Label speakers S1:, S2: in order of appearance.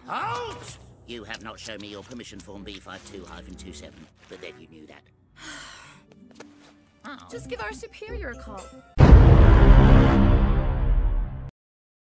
S1: Halt! You have not shown me your permission form B52-27, but then you knew that.
S2: Just give our superior a call.